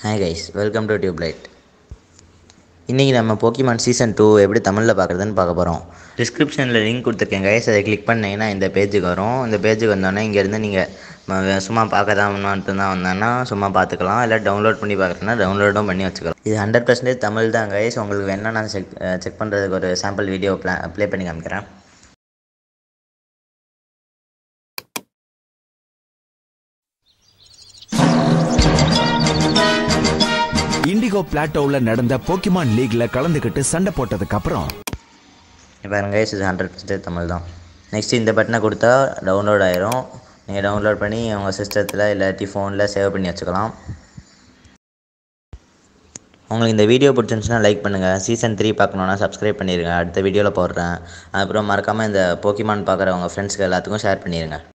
Hi guys, welcome to TUBELIGHT. இன்றைக்கி நம்ம Pokemon season 2 எப்படி தமிழில் பார்க்குறதுன்னு பார்க்க போகிறோம். டிஸ்கிரிப்ஷனில் லிங்க் கொடுத்துருக்கேன் கைஸ், அதை கிளிக் பண்ணிங்கன்னா இந்த பேஜுக்கு வரும். இந்த பேஜுக்கு வந்தோடனே இங்கேருந்து நீங்கள் சும்மா பார்க்க தான் வந்தோன்னா சும்மா பார்த்துக்கலாம். இல்லை டவுன்லோட் பண்ணி பார்க்குறதுனா டவுன்லோடும் பண்ணி வச்சுக்கலாம். இது 100% தமிழ் தான் கைஸ். உங்களுக்கு வேணால் நான் செக் பண்ணுறதுக்கு ஒரு சாம்பிள் வீடியோ ப்ளே பண்ணி காமிக்கிறேன். இண்டிகோ பிளாட்டோவில் நடந்த போக்கிமான் லீக்ல கலந்துக்கிட்டு சண்டை போட்டதுக்கு அப்புறம் பாருங்க கைஸ், இது 100% தமிழ் தான். நெக்ஸ்ட் இந்த பட்டனை கொடுத்தா டவுன்லோட் ஆயிரும். நீங்கள் டவுன்லோட் பண்ணி உங்கள் சிஸ்டத்தில் இல்லாட்டி ஃபோனில் சேவ் பண்ணி வச்சுக்கலாம். உங்களுக்கு இந்த வீடியோ பிடிச்சிருந்துச்சுன்னா லைக் பண்ணுங்கள். சீசன் 3 பார்க்கணுன்னா சப்ஸ்கிரைப் பண்ணிடுங்க. அடுத்த வீடியோவில் போடுறேன். அப்புறம் மறக்காமல் இந்த போக்கிமான் பார்க்குறவங்க ஃப்ரெண்ட்ஸ்க்கு எல்லாத்துக்கும் ஷேர் பண்ணிடுங்க.